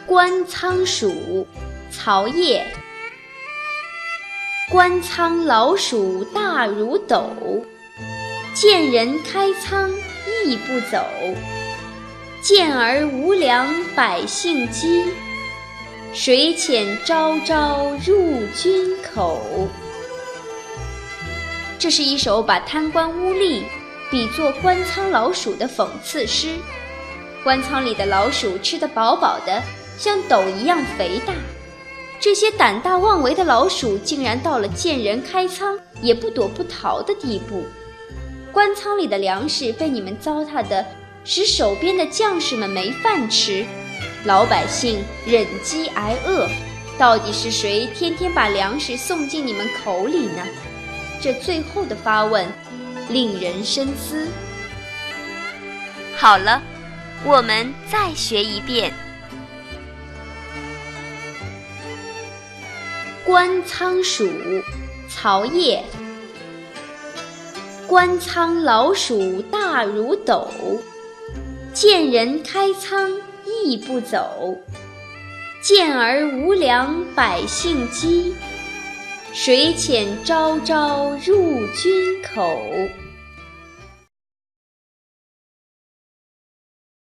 观仓鼠，曹烨。观仓老鼠大如斗，见人开仓亦不走。见而无粮百姓饥，水浅朝朝入军口。这是一首把贪官污吏比作官仓老鼠的讽刺诗。官仓里的老鼠吃得饱饱的，像斗一样肥大。这些胆大妄为的老鼠竟然到了见人开仓也不躲不逃的地步。官仓里的粮食被你们糟蹋的使手边的将士们没饭吃，老百姓忍饥挨饿，到底是谁天天把粮食送进你们口里呢？这最后的发问令人深思。 好了，我们再学一遍。 观仓鼠，曹烨。观仓老鼠大如斗，见人开仓亦不走。见而无粮百姓饥，水浅朝朝入军口。